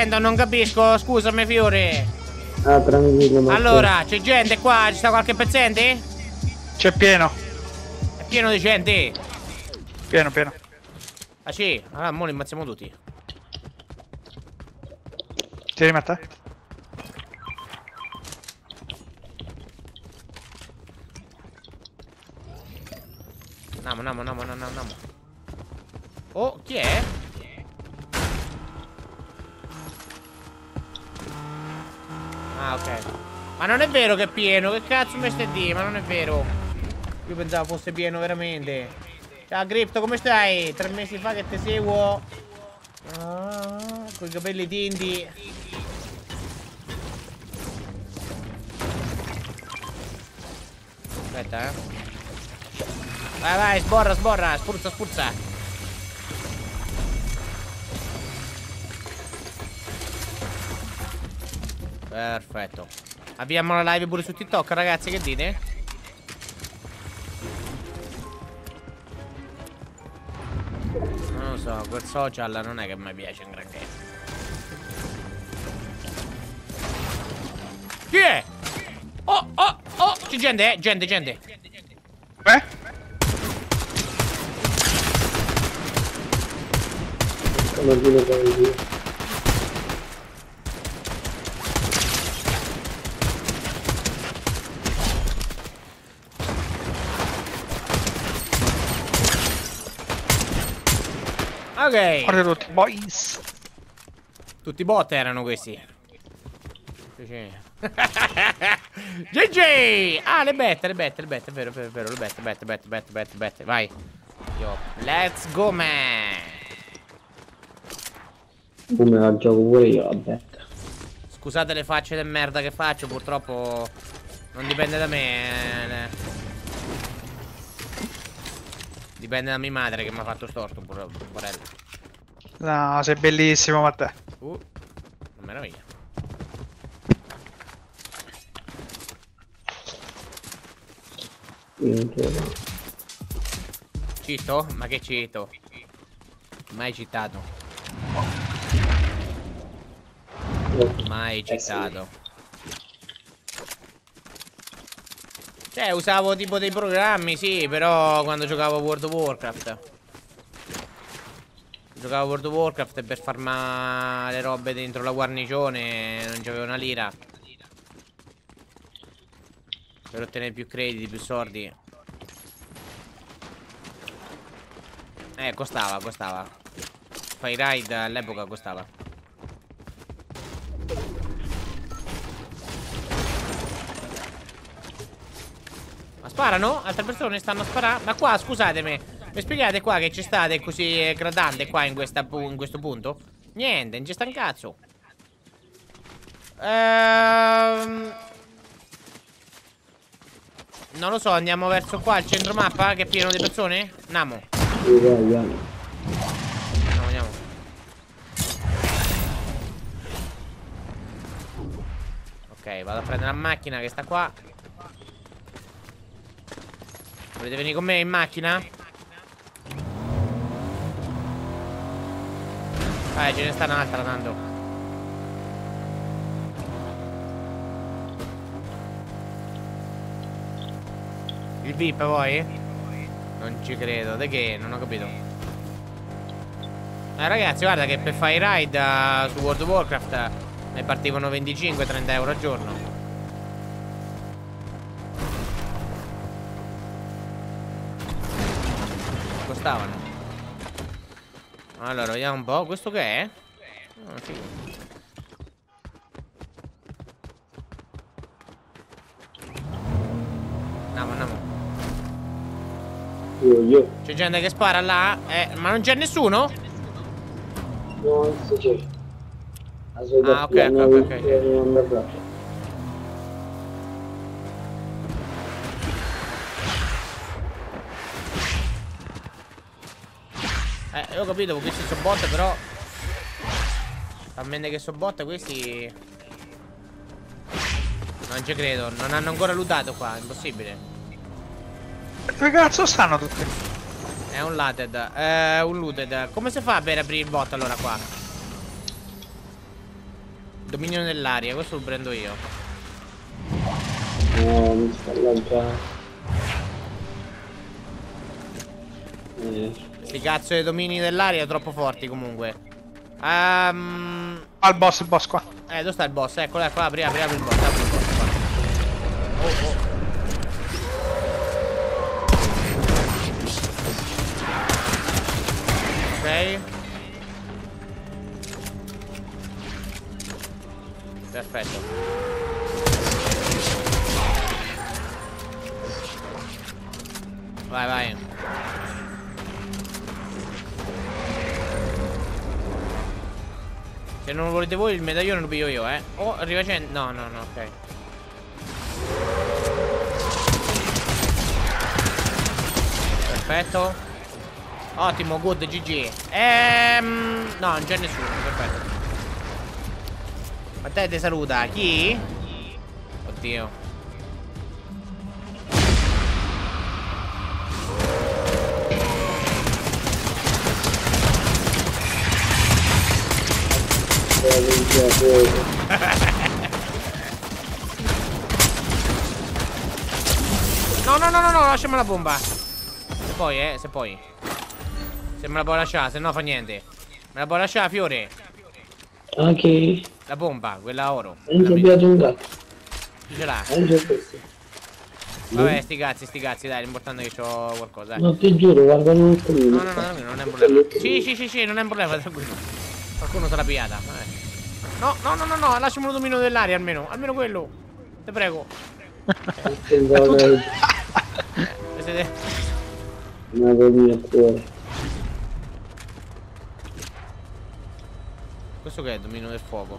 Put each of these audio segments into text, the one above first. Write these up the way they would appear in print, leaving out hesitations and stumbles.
sento, non capisco, scusami Fiore. Ah, tranquillo. Allora, c'è gente qua, ci sta qualche pezzente? C'è pieno. È pieno di gente. Pieno, pieno. Ah sì? Allora, mo li ammazziamo tutti. Ti rimetta? Andiamo. Oh, chi è? Ah, ok. Ma non è vero che è pieno, che cazzo mi stai a dire? Ma non è vero. Io pensavo fosse pieno veramente. Ciao Crypto, come stai? 3 mesi fa che ti seguo. Ah, con i capelli tinti. Aspetta, Vai, sborra, spurza. Perfetto. Abbiamo la live pure su TikTok, ragazzi, che dite? Non lo so, quel social non è che mi piace un granché. Chi è? Oh, c'è gente, gente. Ok. Guarda tutti, boys. Tutti bot erano questi. GG! Ah, le bette, è vero, le bette, vai. Io, let's go, man. Come la gioco pure io, la betta. Scusate le facce di merda che faccio, purtroppo non dipende da me. Dipende da mia madre che mi ha fatto storto, porello. No, sei bellissimo, Matteo. Meraviglia. Cito? Ma che cito? Mai citato. Mai citato. Cioè, usavo tipo dei programmi, sì, però quando giocavo a World of Warcraft. Giocavo a World of Warcraft per farmare le robe dentro la guarnigione, non c'avevo una lira. Per ottenere più crediti, più soldi. Costava. Fai raid all'epoca costava. Ma sparano? Altre persone stanno a sparare? Ma qua, scusatemi, mi spiegate qua che ci state così gradante qua in questo punto? Niente, non ci sta un cazzo. Non lo so, andiamo verso qua, il centro mappa, che è pieno di persone? Andiamo. Andiamo. Ok, vado a prendere la macchina che sta qua. Volete venire con me in macchina? Ce ne sta un'altra tanto. Il VIP poi? Non ci credo. Da che? Non ho capito. Ragazzi, guarda che per fare i raid su World of Warcraft ne partivano 25-30 euro al giorno. Costavano. Allora, vediamo un po'. Questo che è? Oh, figo. Andiamo. C'è gente che spara là? Ma non c'è nessuno? No, sì c'è. Ah, ok. Ho capito, questi sono bot, però talmente che sono bot questi. Non ci credo, non hanno ancora lootato qua, impossibile. Dove cazzo stanno tutti? È un looted, un looted. Come si fa per aprire il bot allora qua? Dominio dell'aria, questo lo prendo io. No, mi sta laggando. Sti cazzo di domini dell'aria troppo forti comunque. Al boss, il boss qua. Dove sta il boss? Eccolo, ecco, apri il boss, apri il boss qua. Oh. Ok. Perfetto. Vai. Se non lo volete voi il medaglione lo piglio io, Oh, arriva 100. No, ok. Perfetto. Ottimo, good, GG. No, non c'è nessuno, perfetto. Ma te saluta. Chi? Oddio. No, lasciami la bomba. Se poi. Se me la puoi lasciare, se no fa niente. Me la puoi lasciare, Fiore? Ok. La bomba, quella oro. Hai ingabbiato un gatto. Chi ce l'ha? Hai già questo. Vabbè, sti cazzi, dai, l'importante è che c'ho qualcosa, No, ti giuro, guarda un No, non è un problema. Sì, non è un problema, tranquillo. Qualcuno se l'ha pigliata. No, lasciami un dominio dell'aria almeno. Almeno quello. Te prego. Siete... Una colina a cuore. Questo che è il dominio del fuoco?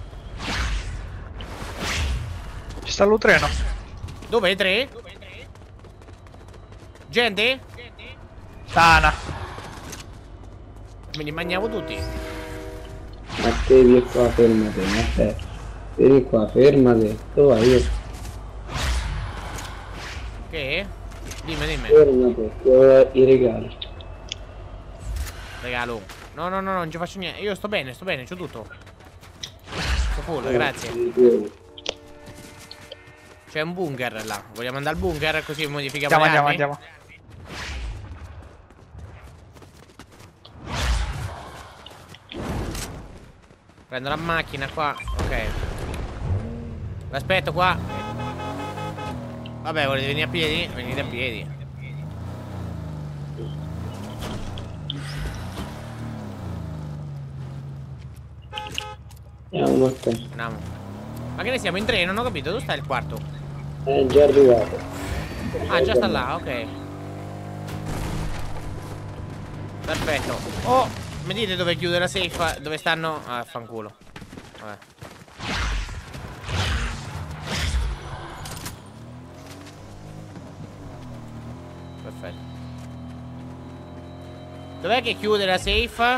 Ci sta l'utreno. Dove? 3? Gente? Sana. Me li mangiavo tutti. Ma te vieni qua, fermate, aspetta. Vieni qua, fermate. Dove vai io? Che? Dimmi. Fermate, che ho i regali. Regalo. No, non ci faccio niente. Io sto bene, c'ho tutto. Sto full, grazie. C'è un bunker là. Vogliamo andare al bunker così modifichiamo le armi? Andiamo. Prendo la macchina qua. Ok. L'aspetto qua. Vabbè, volete venire a piedi? Venite a piedi. Andiamo a te. Andiamo. Ma che ne siamo in tre? Non ho capito. Dove sta il quarto? È già arrivato. Ah, già sta là, ok. Perfetto. Oh, mi dite dove chiude la safe? Dove stanno? Ah, fanculo. Vabbè. Perfetto. Dov'è che chiude la safe?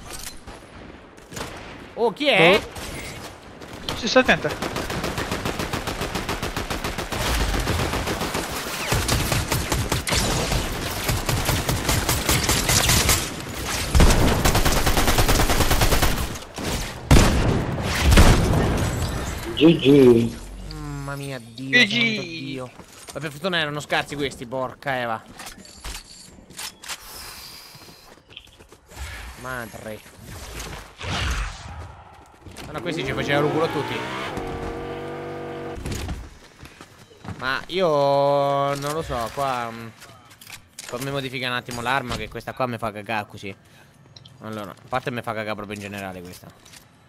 Oh, chi è? Si sta attento. GG. Mamma mia, Dio, GG. santo Dio. Ma per fortuna erano scarsi questi, porca Eva. Madre. Ma no, questi ci facevano culo a tutti. Ma io non lo so, qua fammi modificare un attimo l'arma, che questa qua mi fa cagare così. Allora, a parte mi fa cagare proprio in generale questa.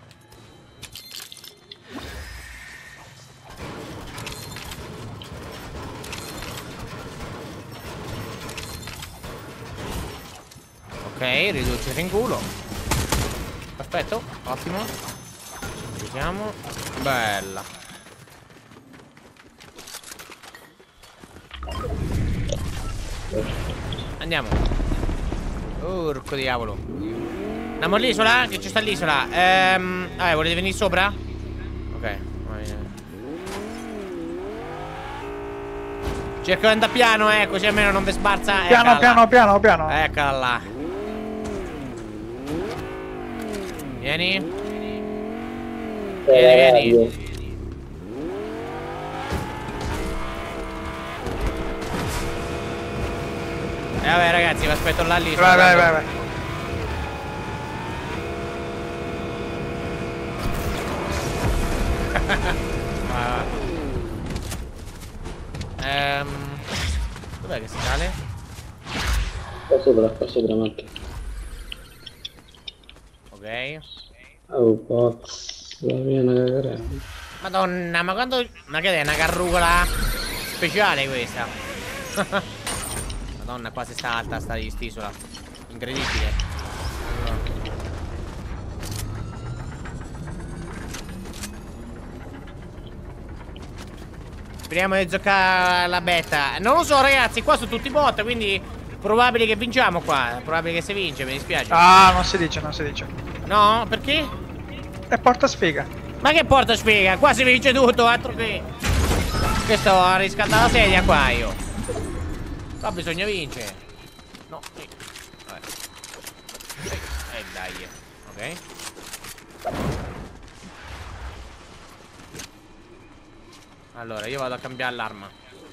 Ok, riducere in culo. Perfetto, ottimo. Ci siamo. Bella. Andiamo. Urco diavolo. Andiamo all'isola? Che ci sta l'isola? Volete venire sopra? Ok. Cerco di andare piano, così almeno non vi sbarza. Piano. Eccola là. Vieni. Vieni. Vabbè ragazzi, vi aspetto là lì. Vai. Dov'è che si sale? Qua sopra macchina. Ok. Oh, box. La mia è una cagare. Madonna, ma quando... Ma che è una carrucola speciale questa? Madonna, qua si sta alta sta isola. Incredibile. Speriamo di giocare la beta. Non lo so ragazzi, qua sono tutti bot, quindi probabile che vinciamo qua. Probabile che si vince, mi dispiace. Ah, non si dice. No, perché? E porta sfiga. Ma che porta spiega? Qua si vince tutto, altro che... Che sto a riscattare la sedia qua io. Qua bisogna vincere. No, vabbè. Dai. Ok. Allora, io vado a cambiare l'arma.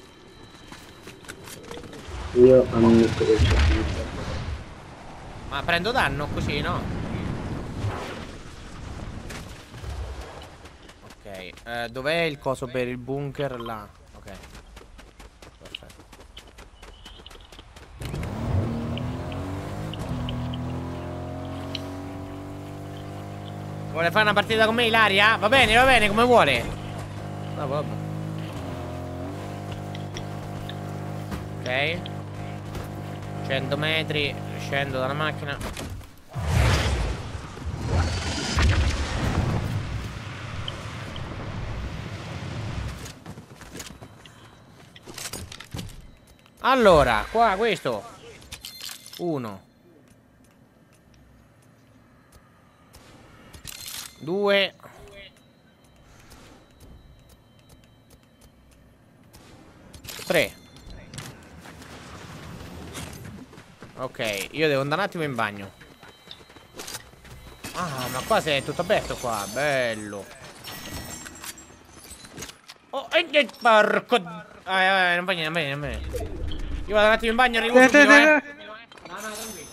Io ammetto che c'è. Ma prendo danno così, no? Ok, dov'è il coso per il bunker là? Ok. Perfetto. Vuole fare una partita con me, Ilaria? Va bene, come vuole. No, vabbè. Ok. 100 metri. Scendo dalla macchina. Allora, qua questo. 1 2 3. Ok, io devo andare un attimo in bagno. Ah, ma qua sei tutto aperto qua, bello. Oh, porco. Non fa niente, non me. Io vado un attimo in bagno e arrivo subito, No, tranquillo.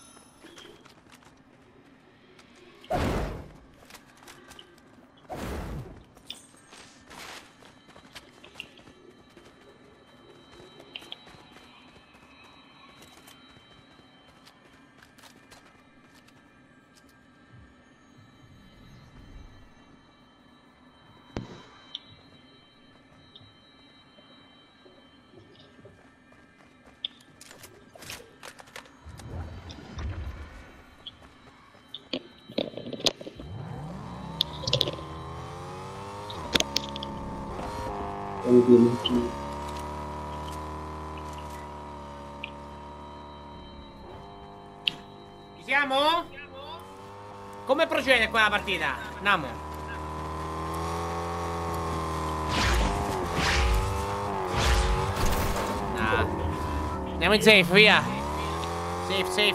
Ci siamo? Come procede qua la partita? Andiamo. Andiamo in safe, via. Safe.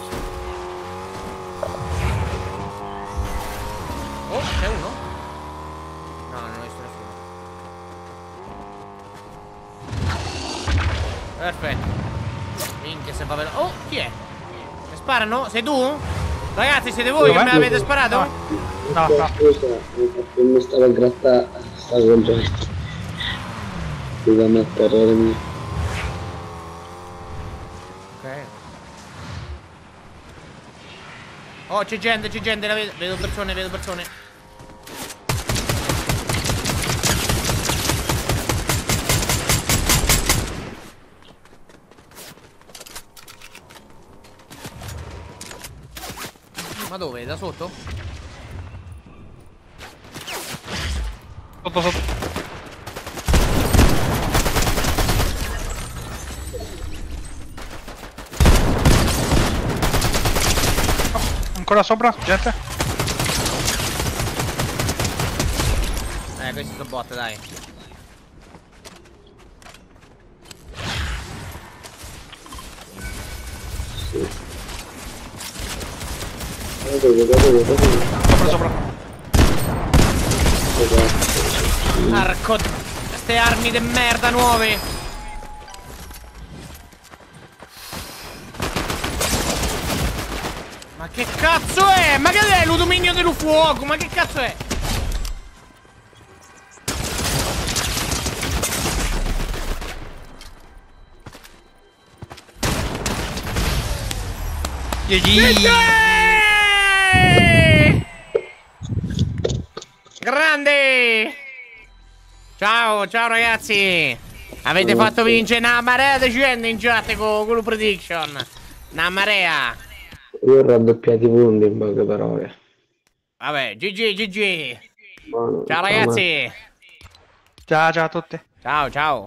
Oh, c'è uno? No, non ho visto nessuno. Perfetto. Minchia, se va veloce. Oh, chi è? Mi sparano? Sei tu? Ragazzi, siete voi che me l'avete sparato? No. Scusa, mi stavo a grattare. Stavo con gesto. Devo mettere le mie. Ok. Oh, c'è gente, la vedo. Vedo persone. Ma dove? Da sotto? Sotto. Ancora sopra, gente? Questi sono bot, dai. Sopra. Arco. Ste armi de merda nuove. Ma che cazzo è? Ma che è l'udominio dello fuoco? Ma che cazzo è? Grande! Ciao, ciao ragazzi! Avete fatto vincere una marea di gente in chat con lo prediction. Una marea. Io ho raddoppiato i punti in poche parole. Vabbè, GG, GG. Buono, Ciao ragazzi. Ciao, ciao a tutti. Ciao, ciao.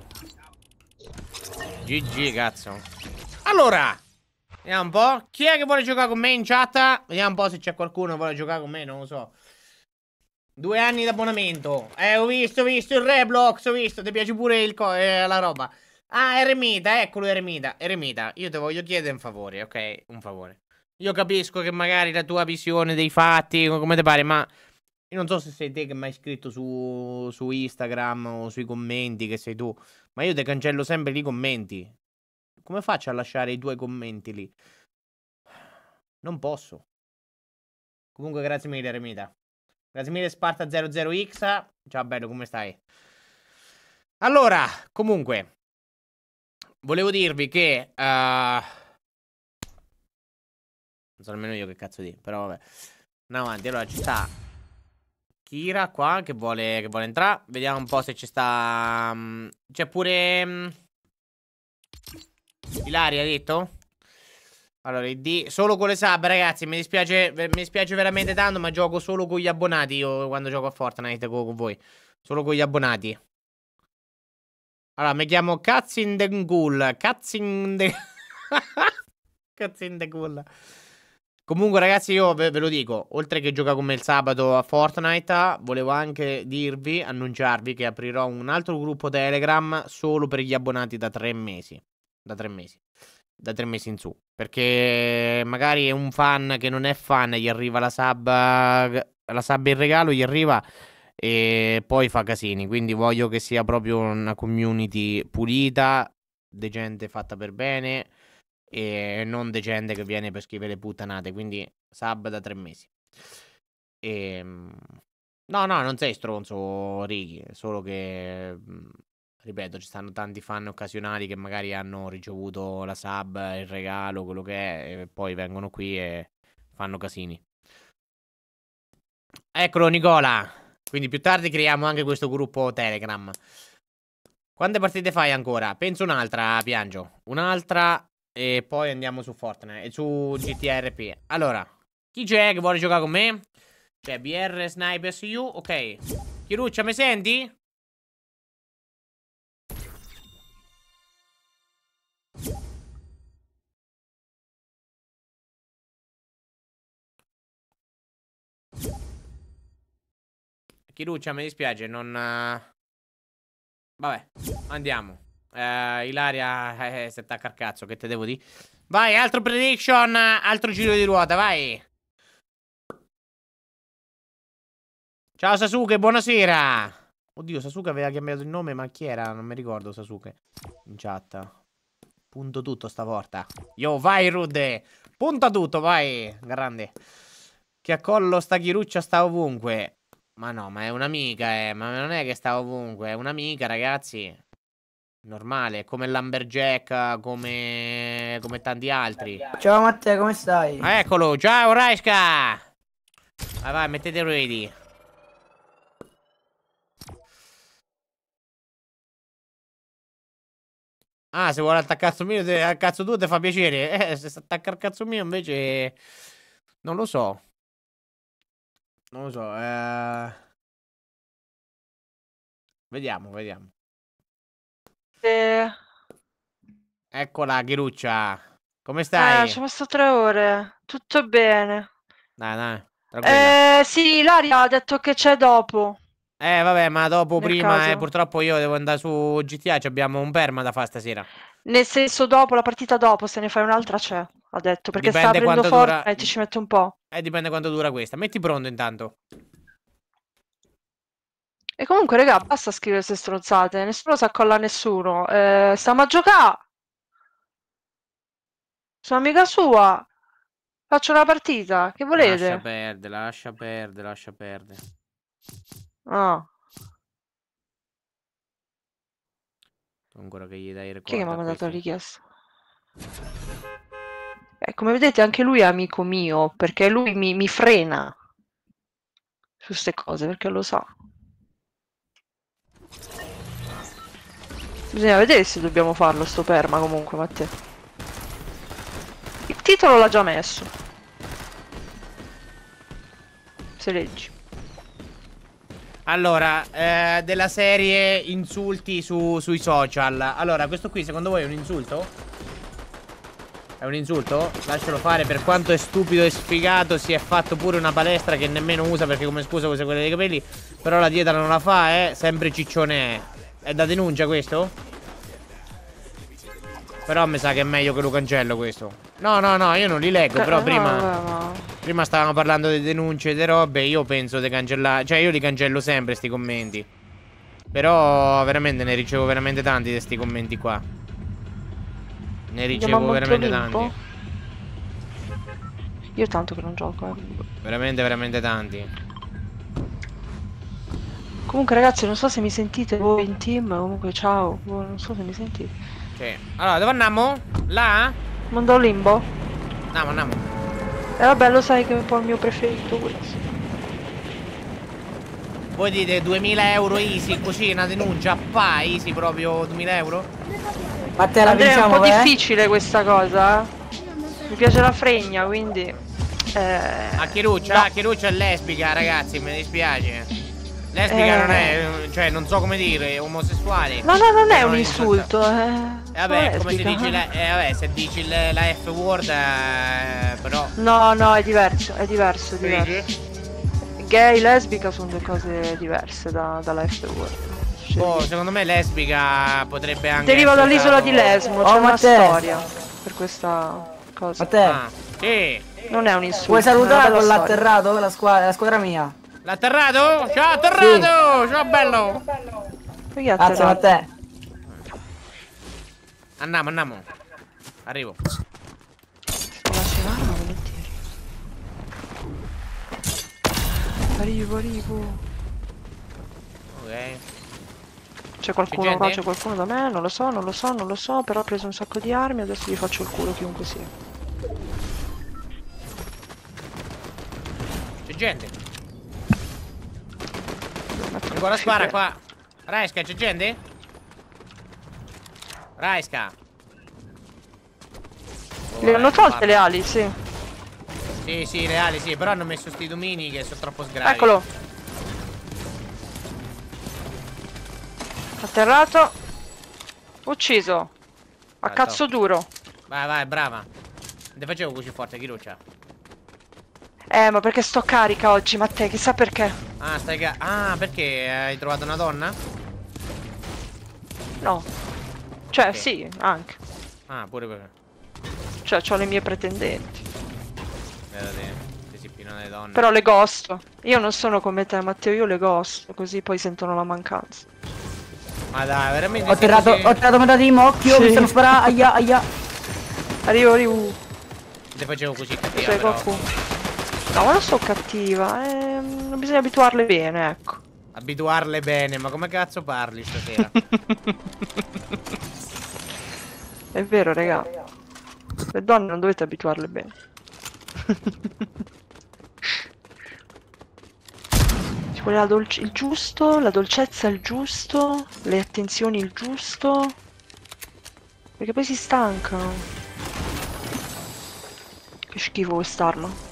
GG, cazzo. Allora, vediamo un po'. Chi è che vuole giocare con me in chat? Vediamo un po' se c'è qualcuno che vuole giocare con me, non lo so. 2 anni di abbonamento. Ho visto il Reblox, ho visto. Ti piace pure la roba. Ah, Eremita, eccolo Eremita. Eremita, io ti voglio chiedere un favore, ok? Un favore. Io capisco che magari la tua visione dei fatti, come ti pare, ma io non so se sei te che mi hai scritto su Instagram o sui commenti, che sei tu. Ma io ti cancello sempre i commenti. Come faccio a lasciare i tuoi commenti lì? Non posso. Comunque grazie mille Eremita. Grazie mille Sparta 00X. Ciao bello, come stai? Allora, comunque volevo dirvi che non so nemmeno io che cazzo di, però vabbè. Andiamo avanti, allora ci sta Kira qua che vuole entrare. Vediamo un po' se ci sta. C'è pure Ilaria, ha detto? Allora, ID solo con le sub, ragazzi. Mi dispiace veramente tanto, ma gioco solo con gli abbonati. Io quando gioco a Fortnite con voi. Solo con gli abbonati. Allora, mi chiamo Katzin the Ghoul. Katzin the Ghoul. Comunque, ragazzi, io ve lo dico. Oltre che gioca con me il sabato a Fortnite, volevo anche annunciarvi che aprirò un altro gruppo Telegram solo per gli abbonati da 3 mesi. Da 3 mesi. Da 3 mesi in su. Perché magari è un fan che non è fan, gli arriva la sub in regalo, gli arriva e poi fa casini. Quindi voglio che sia proprio una community pulita, de gente fatta per bene e non de gente che viene per scrivere puttanate. Quindi sub da 3 mesi. No, non sei stronzo, Ricky. È solo che ripeto, ci stanno tanti fan occasionali che magari hanno ricevuto la sub, il regalo, quello che è, e poi vengono qui e fanno casini. Eccolo Nicola. Quindi più tardi creiamo anche questo gruppo Telegram. Quante partite fai ancora? Penso un'altra, Piangio. Un'altra e poi andiamo su Fortnite e su GTRP. Allora, chi c'è che vuole giocare con me? C'è BR Sniper SU. Ok. Chiruccia, mi senti? Chiruccia, mi dispiace, non. Vabbè, andiamo. Ilaria si attacca al cazzo, che te devo dire? Vai, altro prediction, altro giro di ruota, vai. Ciao Sasuke, buonasera. Oddio, Sasuke aveva cambiato il nome, ma chi era? Non mi ricordo Sasuke. In chat. Punto tutto stavolta. Yo, vai Rude. Punta tutto, vai. Grande. Che a collo sta Chiruccia sta ovunque. Ma no, ma è un'amica, ma non è che sta ovunque. È un'amica, ragazzi. Normale, come Lumberjack, come tanti altri. Ciao Matteo, come stai? Eccolo, ciao Raiska. Vai, mettete ready. Ah, se vuole attaccare il cazzo mio, al cazzo tuo ti fa piacere. Se si attacca al cazzo mio invece. Non lo so. Non lo so. Vediamo. Eccola, Ghiruccia. Come stai? Ci ho messo 3 ore. Tutto bene. Dai, tranquilla. Sì, Ilaria ha detto che c'è dopo. Vabbè, ma dopo Nel prima, caso. purtroppo io devo andare su GTA, abbiamo un perma da fare stasera. Nel senso dopo, la partita dopo, se ne fai un'altra c'è. Ha detto, perché sta Dipende aprendo quanto dura. Fortnite e ci mette un po'. Dipende quanto dura questa. Metti pronto intanto. E comunque, raga, basta scrivere queste stronzate. Nessuno si accolla a nessuno. Stiamo a giocare. Sono amica sua. Faccio una partita. Che Lascia volete? perdere, lascia perdere, lascia perdere. Ah, Ancora che gli dai il chi è che record mi ha a mandato la questi. richiesta? Come vedete, anche lui è amico mio. Perché lui mi frena su queste cose. Perché lo sa. Bisogna vedere se dobbiamo farlo sto perma comunque, Matteo. Il titolo l'ha già messo. Se leggi. Allora, della serie insulti sui social. Allora, questo qui secondo voi è un insulto? È un insulto? Lascialo fare, per quanto è stupido e sfigato, si è fatto pure una palestra che nemmeno usa perché come scusa usa quella dei capelli. Però la dieta non la fa, sempre ciccione è. È da denuncia questo? Però mi sa che è meglio che lo cancello questo. No, no, no, io non li leggo, però prima stavamo parlando di denunce e di robe. Io penso di cancellare. Cioè io li cancello sempre sti commenti. Però veramente ne ricevo veramente tanti di sti commenti qua. Ne ricevo veramente tanti. Io tanto che non gioco, Veramente, veramente tanti. Comunque ragazzi, non so se mi sentite voi in team. Comunque ciao. Non so se mi sentite. Sì. Allora, dove andiamo? Là? Mando limbo? Andiamo, andiamo. E vabbè, lo sai che è un po' il mio preferito questo. Voi dite 2000 euro easy, così una denuncia, easy proprio 2000 euro? Ma te la Andrea, è un vinciamo, po' difficile questa cosa. Mi piace la fregna, quindi. A Chiruccia? No. Chiruccia è lesbica, ragazzi, mi dispiace. Lesbica non è, cioè non so come dire, omosessuale. No, no, non è un insulto. Vabbè, come si dice vabbè, se dici la F word, però. No, no, è diverso, è diverso, è diverso. Gay, lesbica sono due cose diverse dalla F word. Boh, secondo me lesbica potrebbe anche. Deriva dall'isola di Lesmo, c'è una storia per questa cosa. Matteo, sì. Non è un insulto. vuoi salutare con l'atterrato? La squadra mia. L'atterrato? Ciao atterrato! Sì. Ciao bello! Grazie a te. Andiamo, andiamo. Arrivo. Lasci un'arma volentieri. Arrivo, arrivo. Ok. C'è qualcuno qua, c'è qualcuno da me, non lo so, non lo so, non lo so, però ho preso un sacco di armi, adesso gli faccio il culo chiunque sia. C'è gente. Ancora spara qua. Raiska, c'è gente? Raiska. Le hanno tolte le ali, sì. Sì, sì, le ali, sì, però hanno messo sti domini che sono troppo sgravi. Eccolo. Atterrato. Ucciso. A cazzo duro. Vai, vai, brava. Non ti facevo così forte, Chiruccia. Ma perché sto carica oggi, Matteo, chissà perché. Ah, perché hai trovato una donna? No. Cioè, okay. sì, anche. Ah, pure perché. Cioè, ho le mie pretendenti. Ti si pieno le donne. Però le gosto. Io non sono come te, Matteo, io le gosto, così poi sentono la mancanza. Ma dai, veramente. Ho tirato metà di occhio, mi stanno sparando, aia. Arrivo, arrivo. Ti facevo così cattiva, C'è però. qualcuno. No, ma non so cattiva, bisogna abituarle bene, ecco. Abituarle bene, ma come cazzo parli stasera? È vero, raga. Le donne non dovete abituarle bene. Ci vuole il giusto, la dolcezza il giusto, le attenzioni il giusto. Perché poi si stancano. Che schifo quest'arma.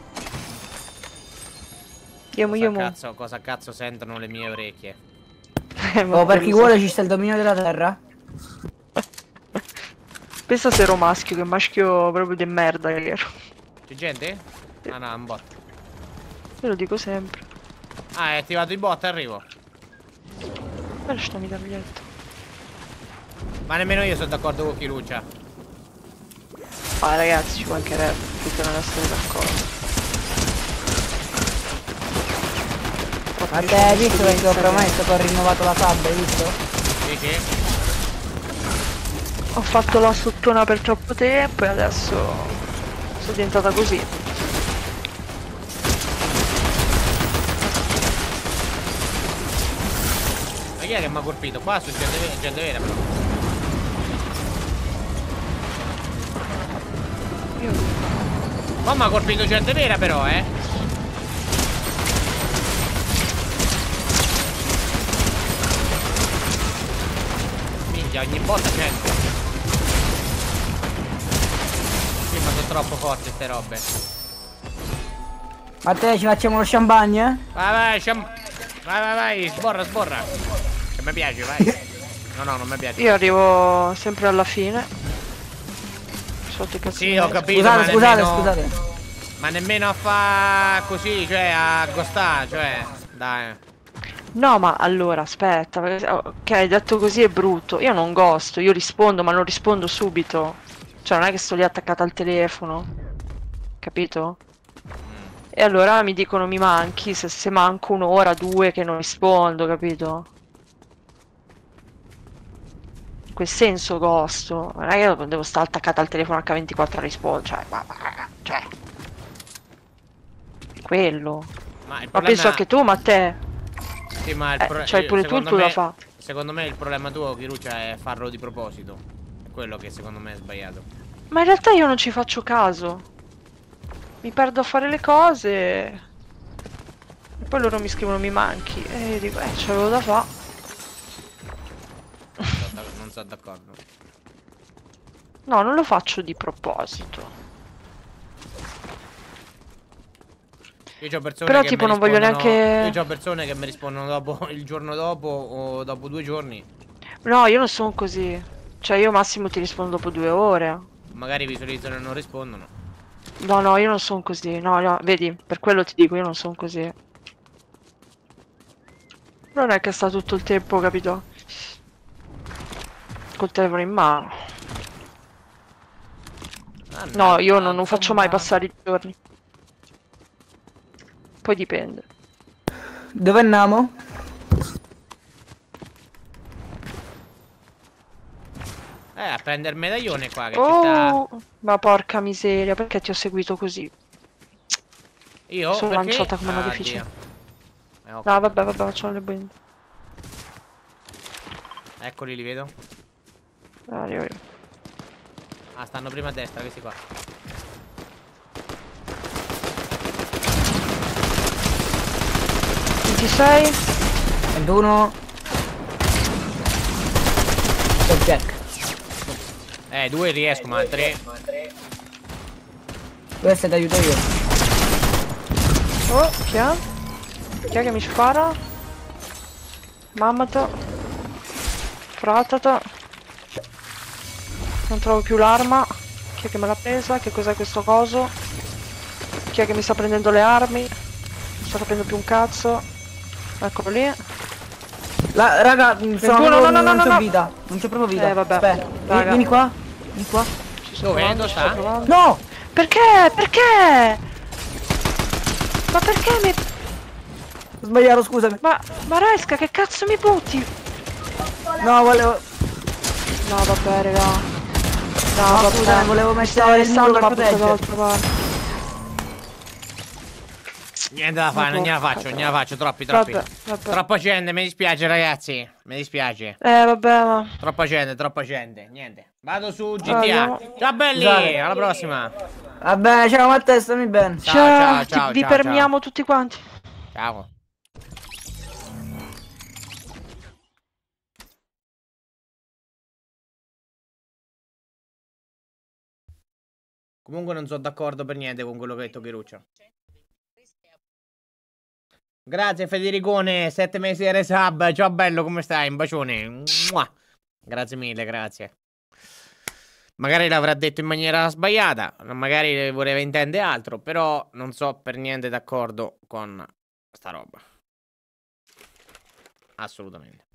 Cosa cazzo sentono le mie orecchie? Oh, per chi vuole ci sta il dominio della terra. Pensa se ero maschio, che maschio proprio di merda che ero. C'è gente? Ah no, è un bot. Io lo dico sempre. Ah, hai attivato i bot, arrivo. Bella sta mitraglietta. Ma nemmeno io sono d'accordo con Chiruccia. Ah ragazzi, ci mancherebbe, potete non essere d'accordo. Ma te hai visto che ti ho promesso che ho rinnovato la sub, hai visto? Sì, sì. Ho fatto la sottona per troppo tempo e adesso sono diventata così. Ma chi è che mi ha colpito? Qua su gente vera però. Qua mi ha colpito gente vera però, Minchia, ogni volta gente. Sì, ma sono troppo forti ste robe. Ma te ci facciamo lo champagne? Vai, vai, sborra. Che mi piace, vai. No, non mi piace. Io arrivo sempre alla fine. Sotto i cazzo. Sì, ho capito, Scusate. ma nemmeno a fa così, cioè a ghostare, cioè, dai. No, ma allora, aspetta, ok, hai detto così è brutto. Io non ghosto, io rispondo, ma non rispondo subito. Cioè, non è che sto lì attaccata al telefono. Capito? E allora mi dicono mi manchi, se manco un'ora, due che non rispondo, capito? In quel senso ghosto. Non è che devo stare attaccata al telefono H24 a rispondere, cioè. Quello. Ma il Ma penso problema... anche tu, Matteo. Sì, ma C'hai pure tu il tuo da fare. Secondo me il problema tuo, Kiruccia, è farlo di proposito. È quello che secondo me è sbagliato. Ma in realtà io non ci faccio caso. Mi perdo a fare le cose. E poi loro mi scrivono mi manchi. E io dico, c'avevo da fare. Non sono d'accordo. No, non lo faccio di proposito. Io c'ho persone Però che tipo mi non voglio rispondono... neanche... Io c'ho persone che mi rispondono dopo il giorno dopo o dopo 2 giorni. No, io non sono così. Cioè io massimo ti rispondo dopo 2 ore. Magari visualizzano e non rispondono. No, io non sono così. No, vedi, per quello ti dico, io non sono così. Non è che sta tutto il tempo, capito? Col telefono in mano. No, io non faccio mai passare i giorni. Poi dipende. Dove andiamo? A prendere il medaglione qua che ci sta. Oh, ma porca miseria, perché ti ho seguito così? Io? Sono Perché? lanciata come una Ah, deficiente. Dio. No, vabbè, facciamo le buone. Eccoli, li vedo. Arrivo io. Ah, stanno prima a destra, questi qua. Ci sei? 21. C'è Jack. 2 riesco, ma 3. Questo ti aiuto io. Oh, chi è? Chi è che mi spara? Mammata. Fratata. Non trovo più l'arma. Chi è che me l'ha presa? Che cos'è questo coso? Chi è che mi sta prendendo le armi? Non sto capendo più un cazzo. Eccolo lì. Raga, sono no, non c'ho no. vita. Non c'ho proprio vita. Vabbè. Aspetta. Raga. Vieni qua. Vieni qua. Dove? Dove sta? No! Perché? Perché? Ma perché mi... Ho sbagliato, scusami. Ma Resca, che cazzo mi butti? No, volevo... No, vabbè, raga. No, vabbè. Scusami, volevo Mi stavo mettere il muro restando per ma butta proteggere. dall'altra parte. Niente da fare, non gliela faccio, troppi. Vabbè. Troppa gente, mi dispiace ragazzi. Mi dispiace. Vabbè, ma... Troppa gente, niente. Vado su GTA. Andiamo. Ciao belli, Scusate. alla prossima. Vabbè, ciao Matteo, stammi bene. Ciao, vi ciao, permiamo tutti quanti. Ciao. Comunque non sono d'accordo per niente con quello che ha detto Chiruccio. Grazie Federicone, 7 mesi di resub. Ciao bello, come stai? Un bacione. Mua. Grazie mille, grazie. Magari l'avrà detto in maniera sbagliata, magari voleva intendere altro, però non so per niente d'accordo con sta roba. Assolutamente.